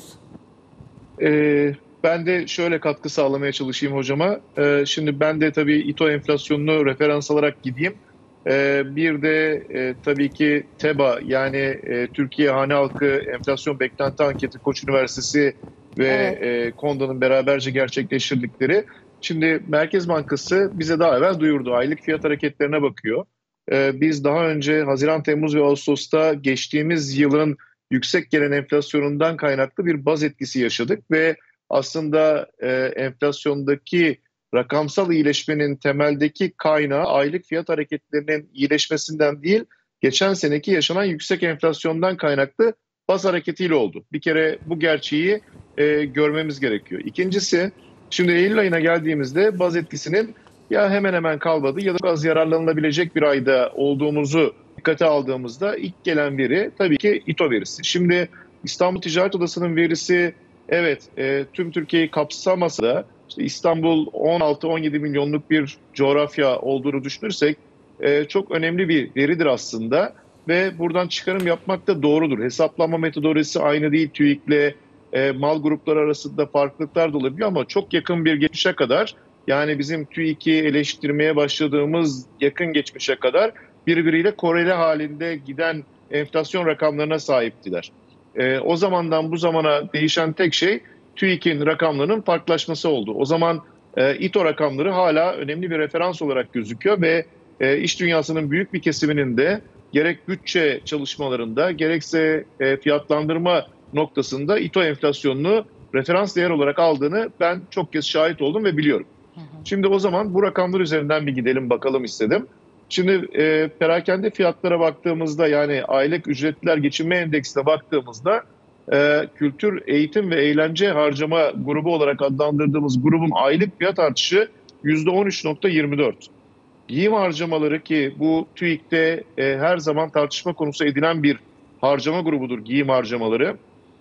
Ee, ben de şöyle katkı sağlamaya çalışayım hocama. Ee, şimdi ben de tabii İTO enflasyonunu referans alarak gideyim. Ee, bir de e, tabii ki TEBA, yani e, Türkiye Hane Halkı Enflasyon Beklenti Anketi, Koç Üniversitesi ve Evet. e, KONDA'nın beraberce gerçekleştirdikleri. Şimdi Merkez Bankası bize daha evvel duyurdu. Aylık fiyat hareketlerine bakıyor. Ee, biz daha önce Haziran, Temmuz ve Ağustos'ta geçtiğimiz yılın yüksek gelen enflasyonundan kaynaklı bir baz etkisi yaşadık ve aslında e, enflasyondaki rakamsal iyileşmenin temeldeki kaynağı aylık fiyat hareketlerinin iyileşmesinden değil, geçen seneki yaşanan yüksek enflasyondan kaynaklı baz hareketiyle oldu. Bir kere bu gerçeği e, görmemiz gerekiyor. İkincisi, şimdi Eylül ayına geldiğimizde baz etkisinin ya hemen hemen kalmadı ya da az yararlanılabilecek bir ayda olduğumuzu dikkate aldığımızda ilk gelen veri tabii ki İTO verisi. Şimdi İstanbul Ticaret Odası'nın verisi evet e, tüm Türkiye'yi kapsamasa da işte İstanbul on altı on yedi milyonluk bir coğrafya olduğunu düşünürsek e, çok önemli bir veridir aslında ve buradan çıkarım yapmak da doğrudur. Hesaplanma metodolojisi aynı değil, TÜİK'le e, mal grupları arasında farklılıklar da olabiliyor ama çok yakın bir geçmişe kadar, yani bizim TÜİK'i eleştirmeye başladığımız yakın geçmişe kadar birbiriyle koreli halinde giden enflasyon rakamlarına sahiptiler. E, o zamandan bu zamana değişen tek şey TÜİK'in rakamlarının farklılaşması oldu. O zaman e, İTO rakamları hala önemli bir referans olarak gözüküyor ve e, iş dünyasının büyük bir kesiminin de gerek bütçe çalışmalarında gerekse e, fiyatlandırma noktasında İTO enflasyonunu referans değer olarak aldığını ben çok kez şahit oldum ve biliyorum. Şimdi o zaman bu rakamlar üzerinden bir gidelim bakalım istedim. Şimdi e, perakende fiyatlara baktığımızda, yani aylık ücretliler geçinme endeksine baktığımızda e, kültür, eğitim ve eğlence harcama grubu olarak adlandırdığımız grubun aylık fiyat artışı yüzde on üç nokta yirmi dört. Giyim harcamaları, ki bu TÜİK'te e, her zaman tartışma konusu edilen bir harcama grubudur giyim harcamaları.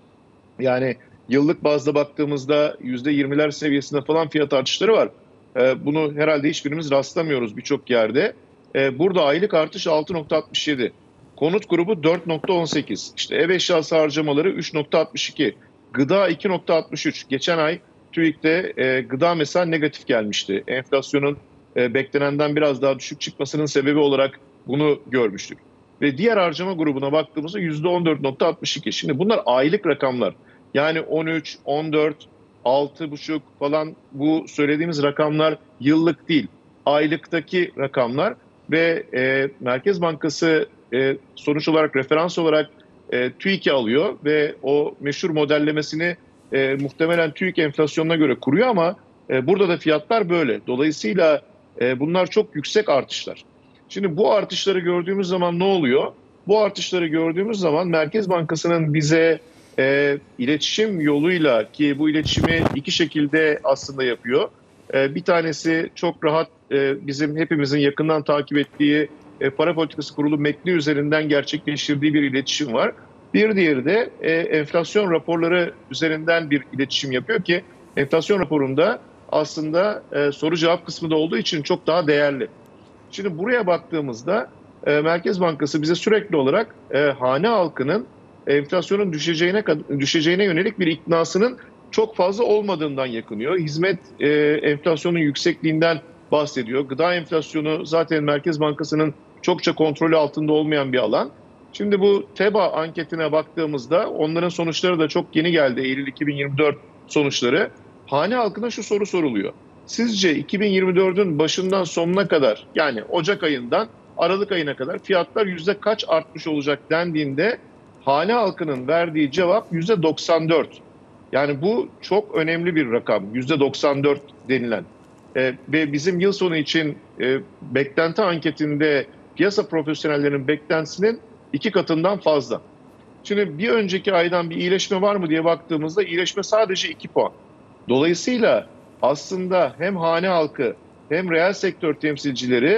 Yani yıllık bazda baktığımızda yüzde yirmiler seviyesinde falan fiyat artışları var. E, bunu herhalde hiçbirimiz rastlamıyoruz birçok yerde. E, burada aylık artış altı nokta altmış yedi. Konut grubu dört nokta on sekiz. İşte ev eşyası harcamaları üç nokta altmış iki. Gıda iki nokta altmış üç. Geçen ay TÜİK'te e, gıda mesela negatif gelmişti. Enflasyonun e, beklenenden biraz daha düşük çıkmasının sebebi olarak bunu görmüştük. Ve diğer harcama grubuna baktığımızda yüzde on dört nokta altmış iki. Şimdi bunlar aylık rakamlar. Yani on üç, on dört, altı buçuk falan, bu söylediğimiz rakamlar yıllık değil, aylıktaki rakamlar ve e, Merkez Bankası e, sonuç olarak referans olarak e, TÜİK'i alıyor ve o meşhur modellemesini e, muhtemelen TÜİK enflasyonuna göre kuruyor ama e, burada da fiyatlar böyle. Dolayısıyla e, bunlar çok yüksek artışlar. Şimdi bu artışları gördüğümüz zaman ne oluyor? Bu artışları gördüğümüz zaman Merkez Bankası'nın bize e, iletişim yoluyla, ki bu iletişimi iki şekilde aslında yapıyor. E, bir tanesi çok rahat e, bizim hepimizin yakından takip ettiği e, Para Politikası Kurulu metni üzerinden gerçekleştirdiği bir iletişim var. Bir diğeri de e, enflasyon raporları üzerinden bir iletişim yapıyor ki enflasyon raporunda aslında e, soru cevap kısmı da olduğu için çok daha değerli. Şimdi buraya baktığımızda e, Merkez Bankası bize sürekli olarak e, hane halkının enflasyonun düşeceğine düşeceğine yönelik bir iknasının çok fazla olmadığından yakınıyor. Hizmet e, enflasyonun yüksekliğinden bahsediyor. Gıda enflasyonu zaten Merkez Bankası'nın çokça kontrolü altında olmayan bir alan. Şimdi bu TEBA anketine baktığımızda onların sonuçları da çok yeni geldi. Eylül iki bin yirmi dört sonuçları. Hane halkına şu soru soruluyor. Sizce iki bin yirmi dördün başından sonuna kadar, yani Ocak ayından Aralık ayına kadar fiyatlar yüzde kaç artmış olacak dendiğinde hane halkının verdiği cevap yüzde doksan dört. Yani bu çok önemli bir rakam, yüzde doksan dört denilen. Ee, ve bizim yıl sonu için e, beklenti anketinde piyasa profesyonellerinin beklentisinin iki katından fazla. Şimdi bir önceki aydan bir iyileşme var mı diye baktığımızda iyileşme sadece iki puan. Dolayısıyla aslında hem hane halkı hem reel sektör temsilcileri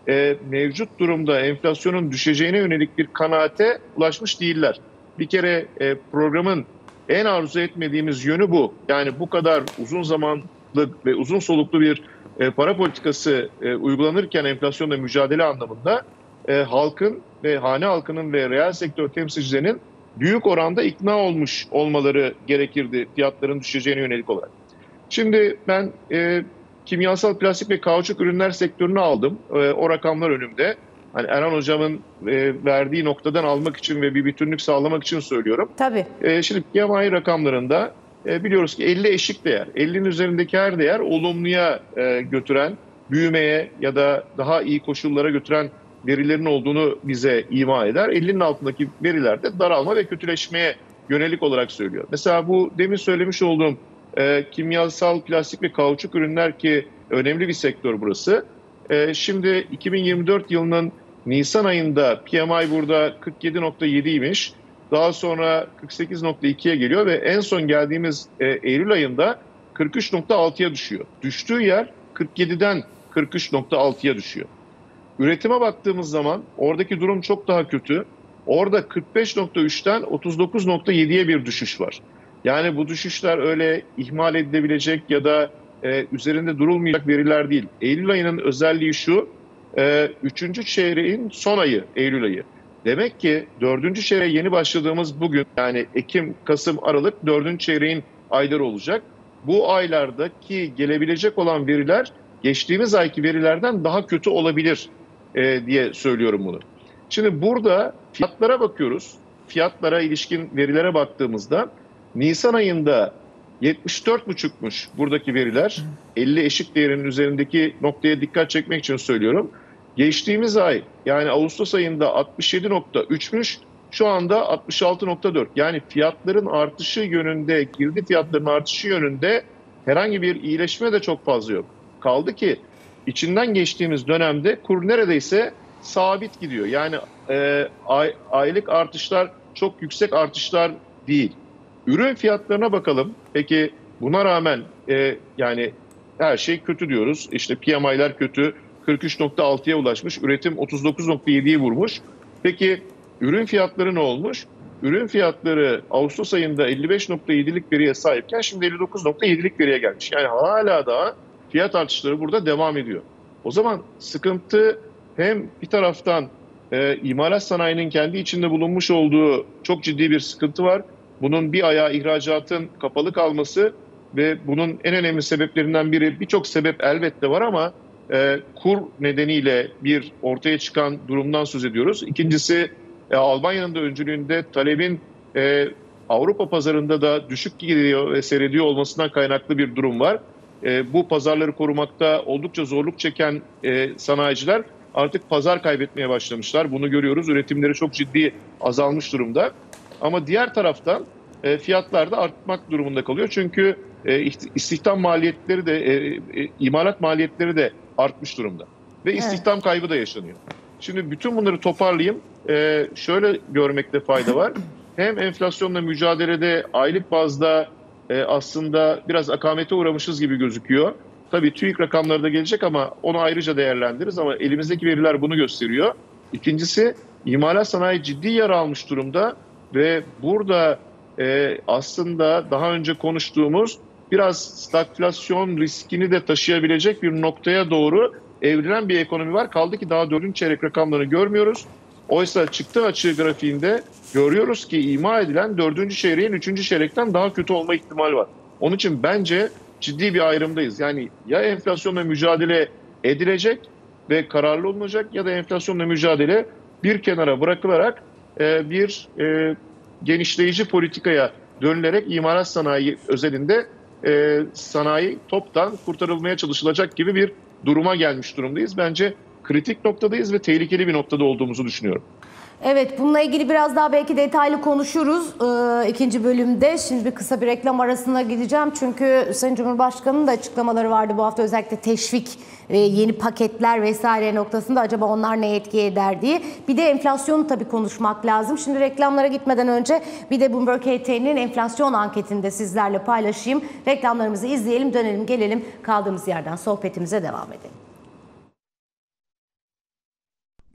e, mevcut durumda enflasyonun düşeceğine yönelik bir kanaate ulaşmış değiller. Bir kere e, programın en arzu etmediğimiz yönü bu. Yani bu kadar uzun zamanlı ve uzun soluklu bir e, para politikası e, uygulanırken enflasyonla mücadele anlamında e, halkın ve hane halkının ve reel sektör temsilcilerinin büyük oranda ikna olmuş olmaları gerekirdi fiyatların düşeceğine yönelik olarak. Şimdi ben e, kimyasal plastik ve kauçuk ürünler sektörünü aldım. E, o rakamlar önümde. Hani Erhan Hocam'ın e, verdiği noktadan almak için ve bir bütünlük sağlamak için söylüyorum. Tabii. E, şimdi P M I rakamlarında e, biliyoruz ki elli eşik değer. ellinin üzerindeki her değer olumluya e, götüren, büyümeye ya da daha iyi koşullara götüren verilerin olduğunu bize ima eder. ellinin altındaki veriler de daralma ve kötüleşmeye yönelik olarak söylüyor. Mesela bu demin söylemiş olduğum e, kimyasal plastik ve kauçuk ürünler ki önemli bir sektör burası. E, şimdi iki bin yirmi dört yılının Nisan ayında P M I burada kırk yedi nokta yediymiş. Daha sonra kırk sekiz nokta ikiye geliyor ve en son geldiğimiz e, Eylül ayında kırk üç nokta altıya düşüyor. Düştüğü yer kırk yediden kırk üç nokta altıya düşüyor. Üretime baktığımız zaman oradaki durum çok daha kötü. Orada kırk beş nokta üçten otuz dokuz nokta yediye bir düşüş var. Yani bu düşüşler öyle ihmal edilebilecek ya da e, üzerinde durulmayacak veriler değil. Eylül ayının özelliği şu, e, üçüncü çeyreğin son ayı Eylül ayı. Demek ki dördüncü çeyreğe yeni başladığımız bugün, yani Ekim, Kasım, Aralık dördüncü çeyreğin ayları olacak. Bu aylardaki gelebilecek olan veriler geçtiğimiz ayki verilerden daha kötü olabilir e, diye söylüyorum bunu. Şimdi burada fiyatlara bakıyoruz. Fiyatlara ilişkin verilere baktığımızda Nisan ayında yetmiş dört buçukmuş buradaki veriler. elli eşik değerinin üzerindeki noktaya dikkat çekmek için söylüyorum. Geçtiğimiz ay yani Ağustos ayında altmış yedi nokta üçmüş. Şu anda altmış altı nokta dört. Yani fiyatların artışı yönünde, girdi fiyatlarının artışı yönünde herhangi bir iyileşme de çok fazla yok. Kaldı ki içinden geçtiğimiz dönemde kur neredeyse sabit gidiyor. Yani e, ay, aylık artışlar çok yüksek artışlar değil. Ürün fiyatlarına bakalım. Peki buna rağmen e, yani her şey kötü diyoruz. İşte P M I'ler kötü. kırk üç nokta altıya ulaşmış. Üretim otuz dokuz nokta yediyi vurmuş. Peki ürün fiyatları ne olmuş? Ürün fiyatları Ağustos ayında elli beş nokta yedilik veriye sahipken şimdi elli dokuz nokta yedilik veriye gelmiş. Yani hala daha fiyat artışları burada devam ediyor. O zaman sıkıntı hem bir taraftan e, imalat sanayinin kendi içinde bulunmuş olduğu çok ciddi bir sıkıntı var. Bunun bir ayağı ihracatın kapalı kalması ve bunun en önemli sebeplerinden biri, birçok sebep elbette var ama e, kur nedeniyle bir ortaya çıkan durumdan söz ediyoruz. İkincisi e, Almanya'nın da öncülüğünde talebin e, Avrupa pazarında da düşük gidiyor ve seyrediyor olmasından kaynaklı bir durum var. E, bu pazarları korumakta oldukça zorluk çeken e, sanayiciler artık pazar kaybetmeye başlamışlar. Bunu görüyoruz. Üretimleri çok ciddi azalmış durumda. Ama diğer taraftan e, fiyatlar da artmak durumunda kalıyor. Çünkü e, istihdam maliyetleri de, e, e, imalat maliyetleri de artmış durumda. Ve istihdam evet. kaybı da yaşanıyor. Şimdi bütün bunları toparlayayım. E, şöyle görmekte fayda var. Hem enflasyonla mücadelede aylık bazda e, aslında biraz akamete uğramışız gibi gözüküyor. Tabii TÜİK rakamları da gelecek ama onu ayrıca değerlendiririz ama elimizdeki veriler bunu gösteriyor. İkincisi imalat sanayi ciddi yara almış durumda ve burada e, aslında daha önce konuştuğumuz biraz stagflasyon riskini de taşıyabilecek bir noktaya doğru evrilen bir ekonomi var. Kaldı ki daha dördüncü çeyrek rakamlarını görmüyoruz. Oysa çıktı açığı grafiğinde görüyoruz ki ima edilen dördüncü çeyreğin üçüncü çeyrekten daha kötü olma ihtimali var. Onun için bence ciddi bir ayrımdayız. Yani ya enflasyonla mücadele edilecek ve kararlı olunacak ya da enflasyonla mücadele bir kenara bırakılarak e, bir e, genişleyici politikaya dönülerek imalat sanayi özelinde e, sanayi toptan kurtarılmaya çalışılacak gibi bir duruma gelmiş durumdayız. Bence kritik noktadayız ve tehlikeli bir noktada olduğumuzu düşünüyorum. Evet, bununla ilgili biraz daha belki detaylı konuşuruz ee, ikinci bölümde. Şimdi bir kısa bir reklam arasına gideceğim. Çünkü Sayın Cumhurbaşkanı'nın da açıklamaları vardı bu hafta. Özellikle teşvik, e, yeni paketler vesaire noktasında acaba onlar ne etki eder diye. Bir de enflasyonu tabii konuşmak lazım. Şimdi reklamlara gitmeden önce bir de Bloomberg H T'nin enflasyon anketini de sizlerle paylaşayım. Reklamlarımızı izleyelim, dönelim, gelelim. Kaldığımız yerden sohbetimize devam edelim.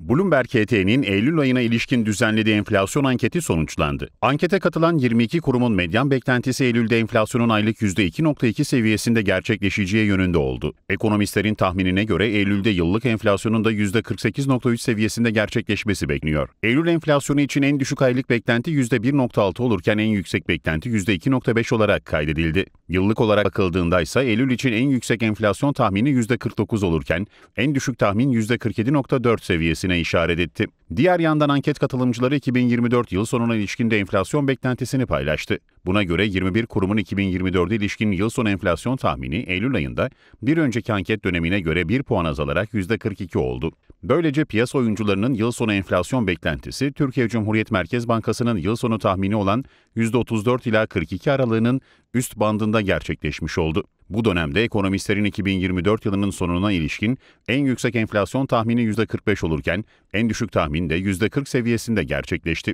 Bloomberg H T'nin Eylül ayına ilişkin düzenlediği enflasyon anketi sonuçlandı. Ankete katılan yirmi iki kurumun medyan beklentisi Eylül'de enflasyonun aylık yüzde iki virgül iki seviyesinde gerçekleşeceği yönünde oldu. Ekonomistlerin tahminine göre Eylül'de yıllık enflasyonun da yüzde kırk sekiz virgül üç seviyesinde gerçekleşmesi bekleniyor. Eylül enflasyonu için en düşük aylık beklenti yüzde bir virgül altı olurken en yüksek beklenti yüzde iki virgül beş olarak kaydedildi. Yıllık olarak bakıldığında ise Eylül için en yüksek enflasyon tahmini yüzde kırk dokuz olurken en düşük tahmin yüzde kırk yedi virgül dört seviyesine işaret etti. Diğer yandan anket katılımcıları iki bin yirmi dört yıl sonuna ilişkin de enflasyon beklentisini paylaştı. Buna göre yirmi bir kurumun iki bin yirmi dörde ilişkin yıl sonu enflasyon tahmini Eylül ayında bir önceki anket dönemine göre bir puan azalarak yüzde kırk iki oldu. Böylece piyasa oyuncularının yıl sonu enflasyon beklentisi Türkiye Cumhuriyet Merkez Bankası'nın yıl sonu tahmini olan yüzde otuz dört ila kırk iki aralığının üst bandında gerçekleşmiş oldu. Bu dönemde ekonomistlerin iki bin yirmi dört yılının sonuna ilişkin en yüksek enflasyon tahmini yüzde kırk beş olurken en düşük tahmin de yüzde kırk seviyesinde gerçekleşti.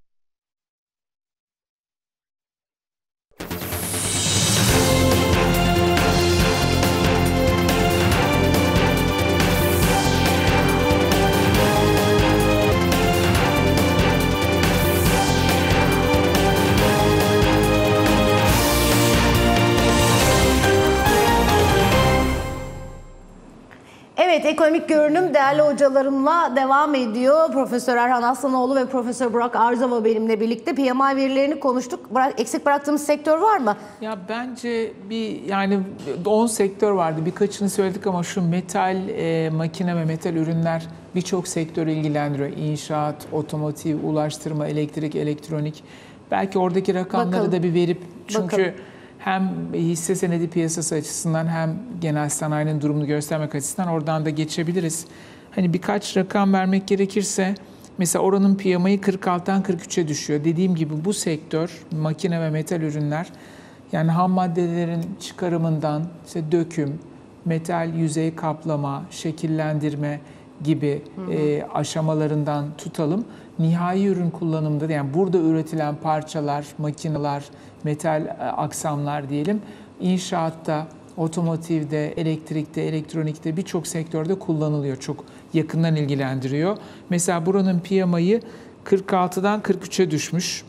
Evet, ekonomik görünüm değerli hocalarımla devam ediyor. Profesör Erhan Aslanoğlu ve Profesör Burak Arzova benimle birlikte P M I verilerini konuştuk. Bırak, eksik bıraktığımız sektör var mı? Ya bence bir yani on sektör vardı. Birkaçını söyledik ama şu metal, e, makine ve metal ürünler birçok sektörü ilgilendiriyor. İnşaat, otomotiv, ulaştırma, elektrik, elektronik. Belki oradaki rakamları Bakalım. da bir verip çünkü Bakalım. hem hisse senedi piyasası açısından hem genel sanayinin durumunu göstermek açısından oradan da geçebiliriz. Hani birkaç rakam vermek gerekirse mesela oranın P M I'yi kırk altıdan kırk üçe düşüyor. Dediğim gibi bu sektör makine ve metal ürünler yani ham maddelerin çıkarımından işte döküm, metal yüzey kaplama, şekillendirme gibi hı hı. E, aşamalarından tutalım. Nihai ürün kullanımında yani burada üretilen parçalar, makineler, metal aksamlar diyelim inşaatta, otomotivde, elektrikte, elektronikte birçok sektörde kullanılıyor. Çok yakından ilgilendiriyor. Mesela buranın P M I'yi kırk altıdan kırk üçe düşmüş.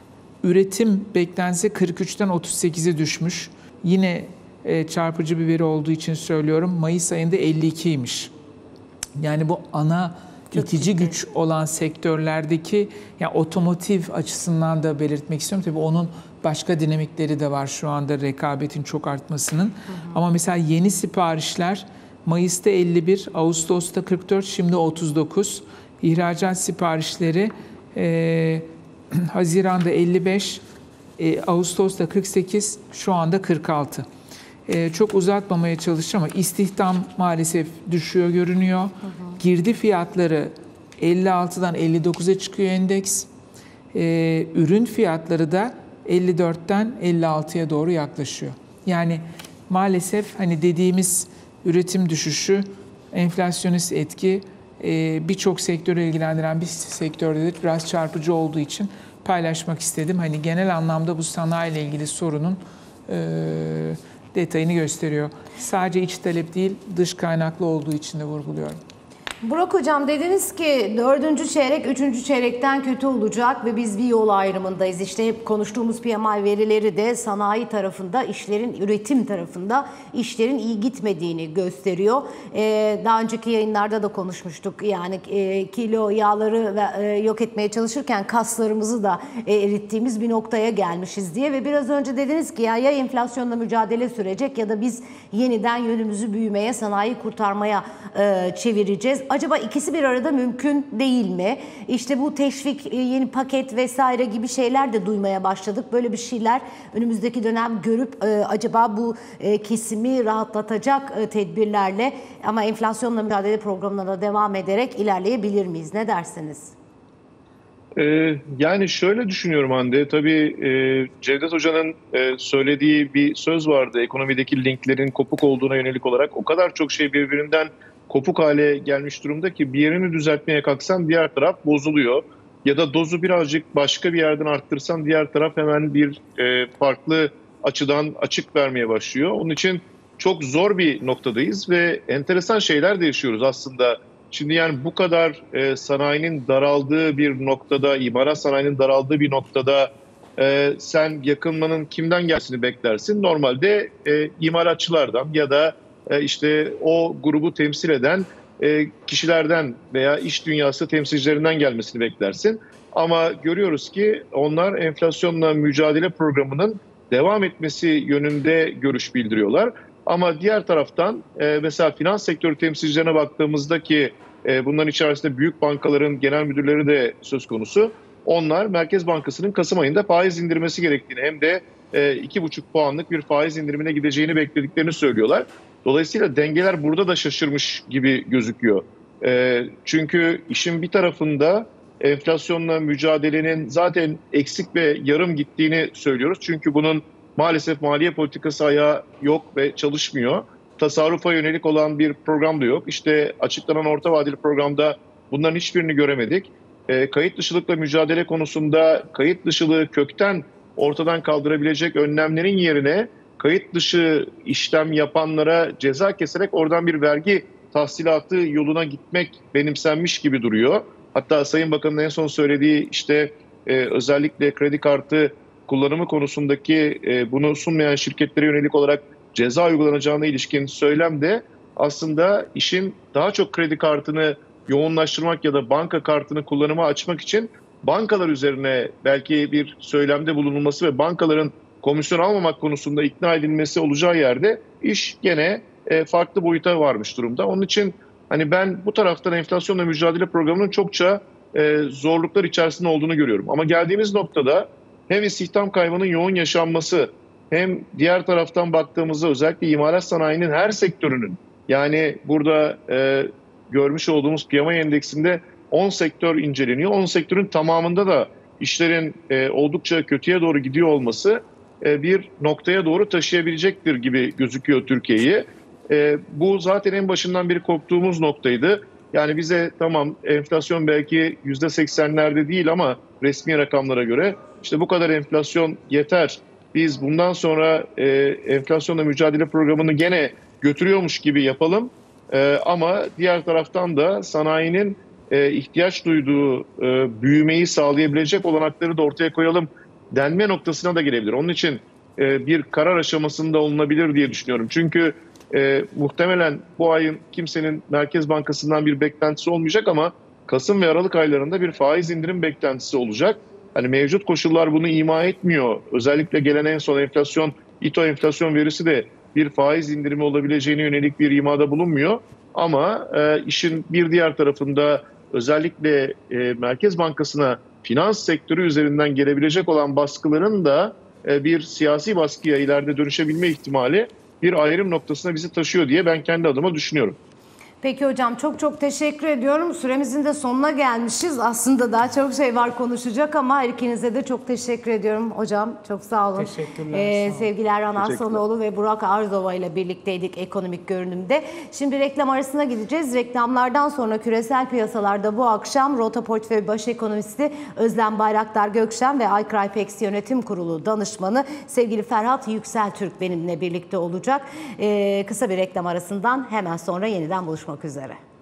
Üretim beklentisi kırk üçten otuz sekize düşmüş. Yine e, çarpıcı bir veri olduğu için söylüyorum. Mayıs ayında elli ikiymiş. Yani bu ana itici güç olan sektörlerdeki yani otomotiv açısından da belirtmek istiyorum. Tabii onun başka dinamikleri de var şu anda rekabetin çok artmasının. Hı hı. Ama mesela yeni siparişler Mayıs'ta elli bir, Ağustos'ta kırk dört, şimdi otuz dokuz. İhracat siparişleri e, Haziran'da elli beş, e, Ağustos'ta kırk sekiz, şu anda kırk altı. E, çok uzatmamaya çalışacağım ama istihdam maalesef düşüyor görünüyor. Hı hı. Girdi fiyatları elli altıdan elli dokuza çıkıyor endeks. E, ürün fiyatları da elli dörtten elli altıya doğru yaklaşıyor. Yani maalesef hani dediğimiz üretim düşüşü, enflasyonist etki e, birçok sektörü ilgilendiren bir sektördedir. Biraz çarpıcı olduğu için paylaşmak istedim. Hani genel anlamda bu sanayiyle ilgili sorunun e, detayını gösteriyor. Sadece iç talep değil, dış kaynaklı olduğu için de vurguluyorum. Burak Hocam dediniz ki dördüncü çeyrek üçüncü çeyrekten kötü olacak ve biz bir yol ayrımındayız. İşte hep konuştuğumuz P M I verileri de sanayi tarafında, işlerin üretim tarafında işlerin iyi gitmediğini gösteriyor. Ee, daha önceki yayınlarda da konuşmuştuk. Yani e, kilo yağları ve, e, yok etmeye çalışırken kaslarımızı da e, erittiğimiz bir noktaya gelmişiz diye ve biraz önce dediniz ki ya, ya enflasyonla mücadele sürecek ya da biz yeniden yönümüzü büyümeye, sanayi kurtarmaya e, çevireceğiz. Acaba ikisi bir arada mümkün değil mi? İşte bu teşvik, yeni paket vesaire gibi şeyler de duymaya başladık. Böyle bir şeyler önümüzdeki dönem görüp e, acaba bu e, kesimi rahatlatacak e, tedbirlerle ama enflasyonla mücadele programına da devam ederek ilerleyebilir miyiz? Ne dersiniz? Ee, yani şöyle düşünüyorum Hande. Tabii e, Cevdet Hoca'nın e, söylediği bir söz vardı. Ekonomideki linklerin kopuk olduğuna yönelik olarak o kadar çok şey birbirinden kopuk hale gelmiş durumda ki bir yerini düzeltmeye kalksan diğer taraf bozuluyor. Ya da dozu birazcık başka bir yerden arttırsan diğer taraf hemen bir e, farklı açıdan açık vermeye başlıyor. Onun için çok zor bir noktadayız ve enteresan şeyler de yaşıyoruz aslında. Şimdi yani bu kadar e, sanayinin daraldığı bir noktada, imalat sanayinin daraldığı bir noktada e, sen yakınmanın kimden gelmesini beklersin? Normalde e, imalatçılardan ya da e, işte o grubu temsil eden e, kişilerden veya iş dünyası temsilcilerinden gelmesini beklersin. Ama görüyoruz ki onlar enflasyonla mücadele programının devam etmesi yönünde görüş bildiriyorlar. Ama diğer taraftan e, mesela finans sektörü temsilcilerine baktığımızda ki e, bunların içerisinde büyük bankaların genel müdürleri de söz konusu. Onlar Merkez Bankası'nın Kasım ayında faiz indirmesi gerektiğini hem de e, iki buçuk puanlık bir faiz indirimine gideceğini beklediklerini söylüyorlar. Dolayısıyla dengeler burada da şaşırmış gibi gözüküyor. E, çünkü işin bir tarafında enflasyonla mücadelenin zaten eksik ve yarım gittiğini söylüyoruz. Çünkü bunun maalesef maliye politikası ayağı yok ve çalışmıyor. Tasarrufa yönelik olan bir program da yok. İşte açıklanan orta vadeli programda bunların hiçbirini göremedik. E, kayıt dışılıkla mücadele konusunda kayıt dışılığı kökten ortadan kaldırabilecek önlemlerin yerine kayıt dışı işlem yapanlara ceza keserek oradan bir vergi tahsilatı yoluna gitmek benimsenmiş gibi duruyor. Hatta Sayın Bakan'ın en son söylediği işte e, özellikle kredi kartı kullanımı konusundaki e, bunu sunmayan şirketlere yönelik olarak ceza uygulanacağına ilişkin söylem de aslında işin daha çok kredi kartını yoğunlaştırmak ya da banka kartını kullanıma açmak için bankalar üzerine belki bir söylemde bulunulması ve bankaların komisyon almamak konusunda ikna edilmesi olacağı yerde iş gene e, farklı boyuta varmış durumda. Onun için hani ben bu taraftan enflasyonla mücadele programının çokça e, zorluklar içerisinde olduğunu görüyorum. Ama geldiğimiz noktada hem istihdam kaybının yoğun yaşanması hem diğer taraftan baktığımızda özellikle imalat sanayinin her sektörünün yani burada e, görmüş olduğumuz piyama endeksinde on sektör inceleniyor. on sektörün tamamında da işlerin e, oldukça kötüye doğru gidiyor olması e, bir noktaya doğru taşıyabilecektir gibi gözüküyor Türkiye'yi. E, bu zaten en başından beri korktuğumuz noktaydı. Yani bize tamam enflasyon belki yüzde seksenlerde değil ama resmi rakamlara göre işte bu kadar enflasyon yeter. Biz bundan sonra e, enflasyonla mücadele programını gene götürüyormuş gibi yapalım. E, ama diğer taraftan da sanayinin e, ihtiyaç duyduğu e, büyümeyi sağlayabilecek olanakları da ortaya koyalım denme noktasına da gelebilir. Onun için e, bir karar aşamasında olunabilir diye düşünüyorum. Çünkü e, muhtemelen bu ayın kimsenin Merkez Bankası'ndan bir beklentisi olmayacak ama Kasım ve Aralık aylarında bir faiz indirim beklentisi olacak. Hani mevcut koşullar bunu ima etmiyor. Özellikle gelen en son enflasyon, İTO enflasyon verisi de bir faiz indirimi olabileceğine yönelik bir imada bulunmuyor. Ama e, işin bir diğer tarafında özellikle e, Merkez Bankası'na finans sektörü üzerinden gelebilecek olan baskıların da e, bir siyasi baskıya ileride dönüşebilme ihtimali bir ayrım noktasına bizi taşıyor diye ben kendi adıma düşünüyorum. Peki hocam çok çok teşekkür ediyorum. Süremizin de sonuna gelmişiz. Aslında daha çok şey var konuşacak ama her ikinize de çok teşekkür ediyorum hocam. Çok sağ olun. Teşekkürler. Ee, sağ olun. sevgili Erhan Arslanoğlu ve Burak Arzova ile birlikteydik ekonomik görünümde. Şimdi reklam arasına gideceğiz. Reklamlardan sonra küresel piyasalarda bu akşam Rota Portföy Baş Ekonomisti Özlem Bayraktar Gökşen ve iCrypex Yönetim Kurulu danışmanı sevgili Ferhat Yükseltürk benimle birlikte olacak. Ee, kısa bir reklam arasından hemen sonra yeniden buluşmak üzere.